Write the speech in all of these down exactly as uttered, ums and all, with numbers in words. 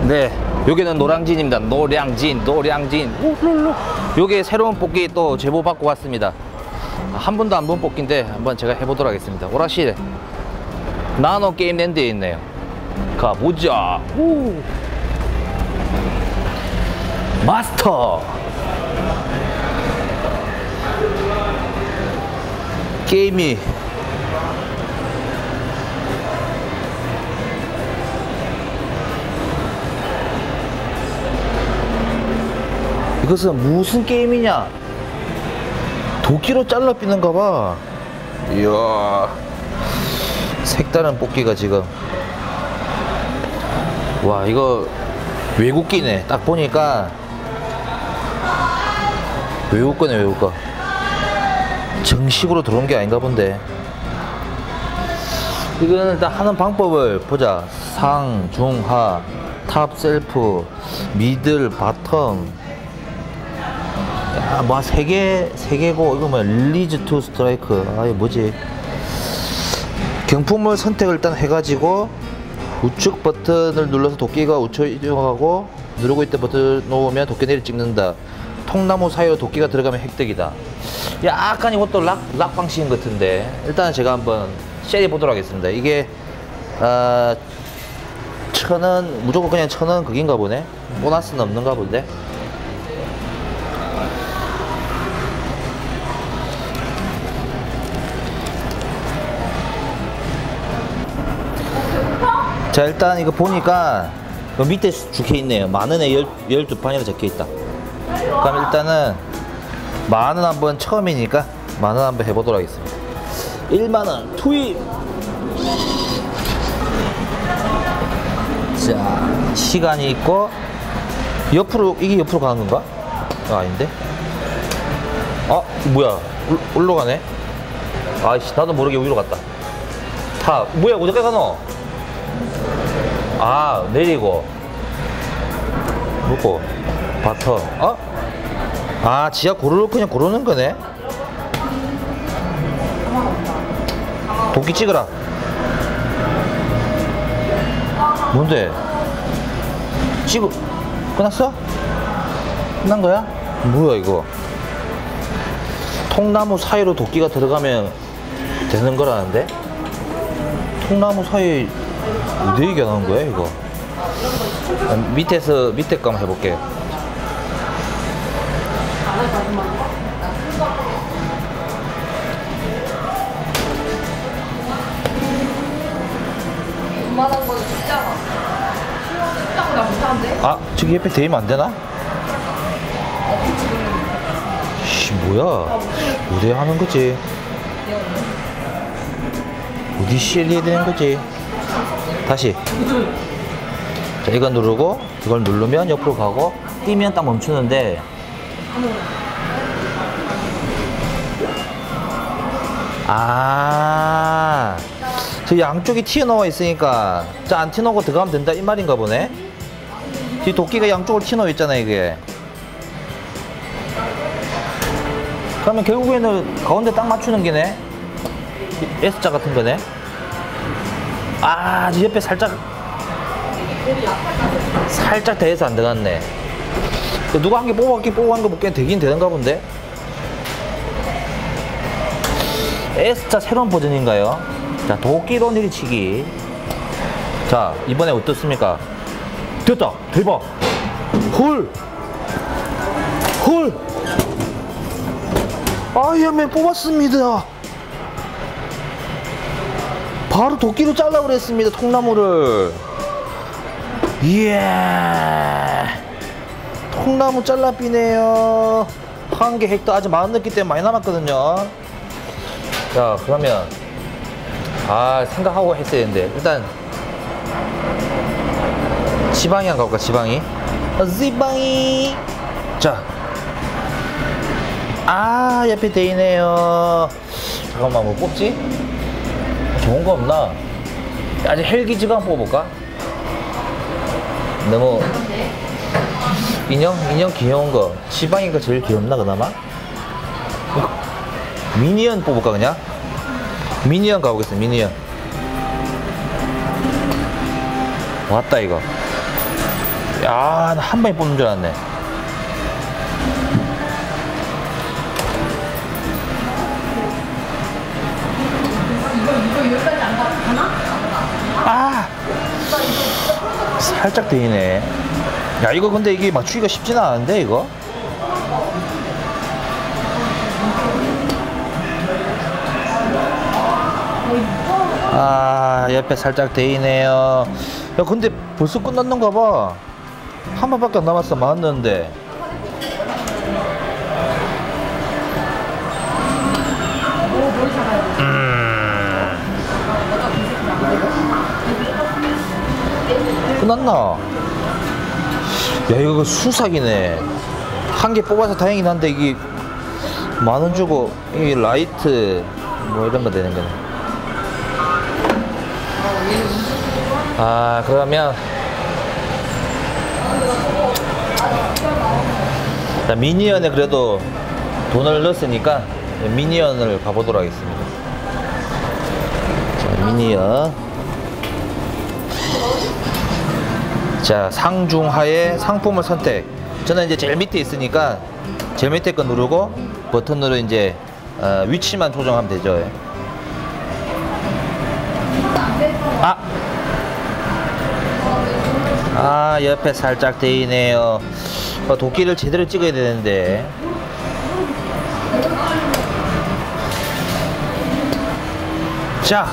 네, 여기는 노량진입니다. 노량진, 노량진. 우룰루. 요게 새로운 뽑기 또 제보 받고 왔습니다. 한 번도 안 본 뽑기인데 한번 제가 해보도록 하겠습니다. 오락실 나노 게임 랜드에 있네요. 가보자. 우. 마스터 게임이 이것은 무슨 게임이냐? 도끼로 잘라 삐는가 봐. 이야, 색다른 뽑기가 지금. 와, 이거 외국기네. 딱 보니까 외국거네, 외국거. 정식으로 들어온 게 아닌가 본데. 이거는 일단 하는 방법을 보자. 상, 중, 하, 탑, 셀프, 미들, 바텀. 야, 뭐 세 개, 세 개고 이거 뭐야? 릴리즈 투 스트라이크. 아, 이거 뭐지? 경품을 선택을 일단 해가지고 우측 버튼을 눌러서 도끼가 우측 이동하고 누르고 있던 버튼 놓으면 도끼 내리 찍는다. 통나무 사이로 도끼가 들어가면 획득이다. 약간 이것도 락, 락 방식인 것 같은데 일단 제가 한번 쉐리 보도록 하겠습니다. 이게 어, 천원 무조건 그냥 천원 그긴가 보네. 보너스는 없는가 본데. 자, 일단 이거 보니까 그 밑에 적혀있네요. 만원에 열두 판이라 적혀있다. 그럼 일단은 만원 한번 처음이니까 만원 한번 해보도록 하겠습니다. 일만원 투입. 자, 시간이 있고 옆으로, 이게 옆으로 가는 건가? 아, 아닌데? 아, 뭐야, 올라가네? 아이씨, 나도 모르게 위로 갔다. 타, 뭐야, 어디까지 가노? 아, 내리고 놓고 바텀. 어? 아, 지하 고르르 그냥 고르는 거네. 도끼 찍으라. 뭔데? 찍어. 끝났어? 끝난 거야? 뭐야 이거? 통나무 사이로 도끼가 들어가면 되는 거라는데? 통나무 사이 어디 얘기하는 거야 이거? 밑에서 밑에 거 한번 해볼게. 웬만한 거는 진짜 쉽다고 나 못하는데? 아, 저기 옆에 대면 안 되나? 씨, 뭐야? 어디 하는 거지? 어디 씨엘해야 되는 거지? 다시. 자, 이거 누르고 이걸 누르면 옆으로 가고 뛰면 딱 멈추는데. 아, 저 양쪽이 튀어나와 있으니까 자, 안 튀어나오고 들어가면 된다 이 말인가 보네. 이 도끼가 양쪽으로 튀어나와 있잖아 이게. 그러면 결국에는 가운데 딱 맞추는 게네. S자 같은 거네. 아, 저 옆에 살짝 살짝 대해서 안 들어갔네. 누가 한 개 뽑았기 뽑고 한 거 먹기엔 되긴 되는가 본데. S자 새로운 버전인가요? 자, 도끼로 내리치기. 자, 이번에 어떻습니까? 됐다. 대박. 헐. 헐. 아이언맨 뽑았습니다. 바로 도끼로 잘라 그랬습니다. 통나무를. 이야, 통나무 잘라 삐네요. 한 개 획득. 아직 만 넣기 때문에 많이 남았거든요. 자, 그러면 아, 생각하고 했어야 되는데 일단 지방이 한번 가볼까? 지방이. 어, 지방이. 자, 아, 옆에 돼있네요. 잠깐만, 뭐 뽑지? 좋은 거 없나? 아직 헬기지가 한번 뽑아볼까? 너무 인형? 인형 귀여운 거. 지방이가 제일 귀엽나 그나마? 미니언 뽑을까 그냥? 미니언 가보겠습니다. 미니언. 왔다 이거. 야, 나 한 방에 뽑는 줄 알았네. 이거 이거 여기까지 안 가나? 아, 살짝 데이네. 야, 이거 근데 이게 맞추기가 쉽지는 않은데 이거. 아, 옆에 살짝 데이네요. 야, 근데 벌써 끝났는가 봐. 한 번밖에 안 남았어. 맞았는데. 음. 끝났나? 야, 이거 수삭이네. 한 개 뽑아서 다행이긴 한데 이게 만 원 주고 이 라이트 뭐 이런 거 되는 거네. 아, 그러면 자, 미니언에 그래도 돈을 넣었으니까 미니언을 가보도록 하겠습니다. 자, 미니언. 자, 상중하에 상품을 선택. 저는 이제 제일 밑에 있으니까 제일 밑에 거 누르고 버튼으로 이제 어, 위치만 조정하면 되죠. 아! 아, 옆에 살짝 데이네요. 어, 도끼를 제대로 찍어야 되는데. 자!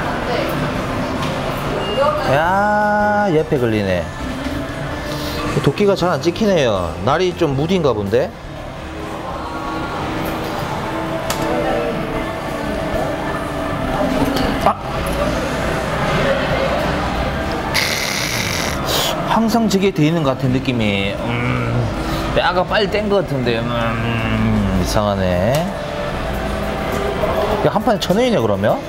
야, 옆에 걸리네. 도끼가 잘 안 찍히네요. 날이 좀 무딘가 본데. 아! 항상 저게 돼 있는 것 같은 느낌이. 음, 아까 빨리 뗀 것 같은데. 음, 이상하네. 한 판에 천 원이네 그러면?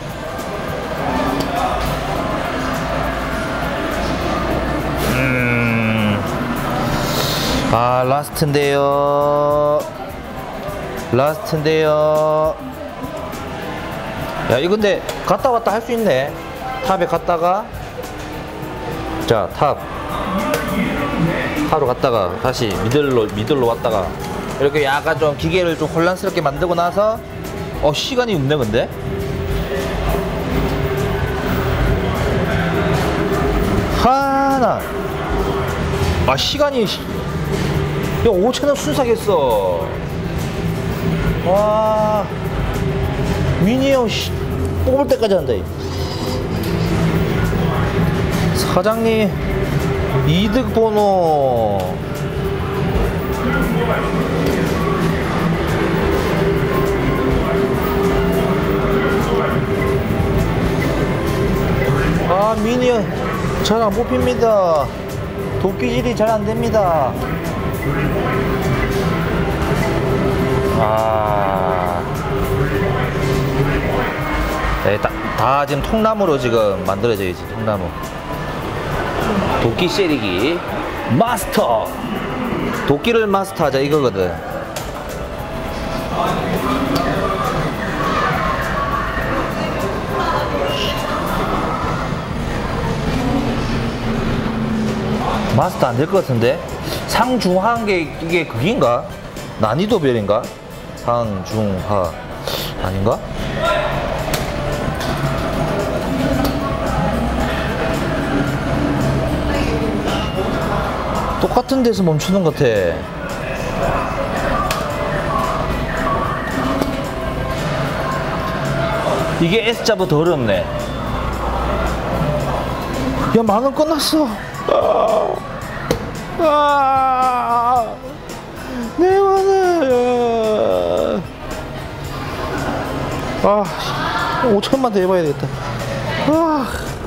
아, 라스트인데요. 라스트인데요. 야, 이거 근데 갔다 왔다 할 수 있네. 탑에 갔다가, 자, 탑 탑으로 갔다가 다시 미들로 미들로 왔다가 이렇게 약간 좀 기계를 좀 혼란스럽게 만들고 나서 어, 시간이 없네. 근데 하나, 아, 시간이 야, 오천 원 순삭했어. 와, 미니언 씨, 뽑을 때까지 한다. 사장님, 이득 번호. 아, 미니언 잘 안 뽑힙니다. 도끼질이 잘 안 됩니다. 아, 네, 다, 다 지금 통나무로 지금 만들어져 있지. 통나무. 도끼 세리기 마스터. 도끼를 마스터하자 이거거든. 마스터 안 될 것 같은데? 상중하한 게 이게 그긴가? 난이도별인가? 상중하 아닌가? 똑같은 데서 멈추는 것 같아. 이게 S자보다 더 어렵네. 야, 만 원 끝났어. 아, 아, 내 만원. 아, 오천만 더 해봐야 되겠다. 아.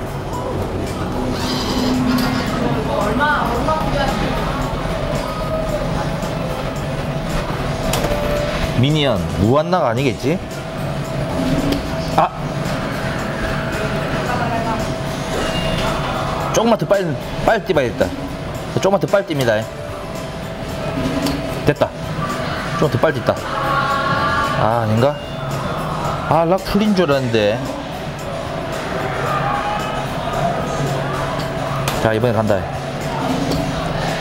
얼마 얼마 필요하시? 미니언 무한낙 아니겠지? 아, 조금만 더 빨리 빨리 뛰어야겠다. 조금만 더 빨리 뜁니다. 됐다. 조금 더 빨리 뛴다. 아, 아닌가? 아, 락 풀린 줄 알았는데. 자, 이번에 간다.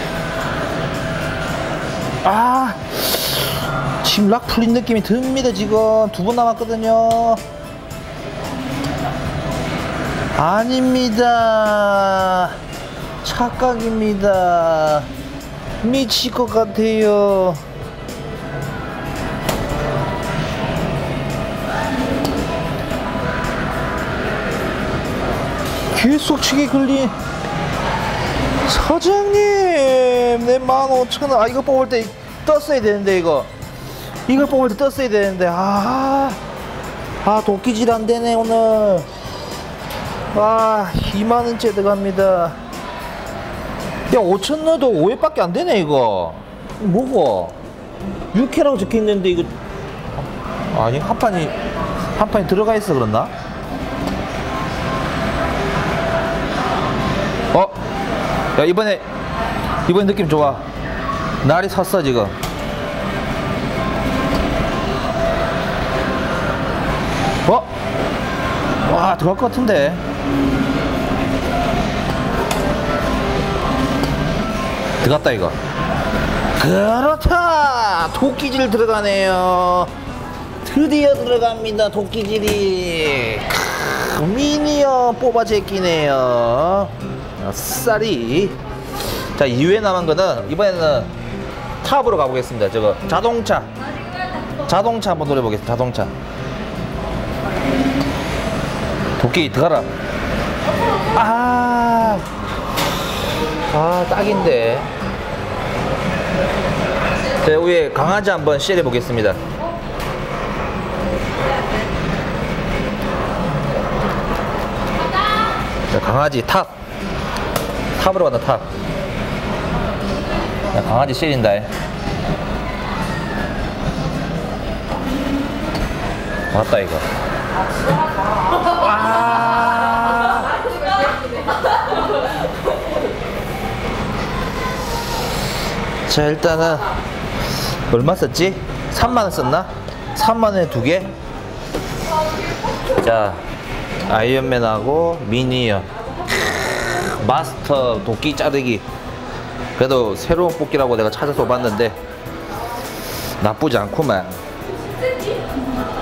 아, 지금 락 풀린 느낌이 듭니다. 지금 두 번 남았거든요. 아닙니다. 착각입니다. 미칠 것 같아요. 계속 치기 걸린 사장님, 내 만 오천 원. 아, 이거 뽑을 때 떴어야 되는데, 이거 이걸 뽑을 때 떴어야 되는데. 아, 아 도끼질 안 되네 오늘. 아, 이만 원째 들어갑니다. 야, 오천 넣어도 오 회밖에 안 되네. 이거 뭐고? 육 회라고 적혀 있는데 이거 아니, 한 판이 한 판이 들어가 있어 그랬나? 어? 야, 이번에 이번에 느낌 좋아. 날이 섰어 지금. 어? 와, 들어갈 것 같은데. 들어갔다 이거. 그렇다. 도끼질 들어가네요. 드디어 들어갑니다. 도끼질이. 크, 미니어 뽑아 제끼네요. 아싸리. 자, 이 회 남은 거는 이번에는 탑으로 가보겠습니다. 저거 자동차 자동차 한번 노려보겠습니다. 자동차. 도끼 들어가라. 아, 아 딱인데. 자, 위에 강아지 한번 쉐려 보겠습니다. 자, 강아지 탑. 탑으로 간다. 탑. 야, 강아지 쉐린다. 맞다 이거. 아, 자, 일단은 얼마 썼지? 삼만 원 썼나? 삼만 원에 두 개? 자, 아이언맨하고 미니언, 마스터 도끼 자르기. 그래도 새로운 뽑기라고 내가 찾아서 봤는데 나쁘지 않구만.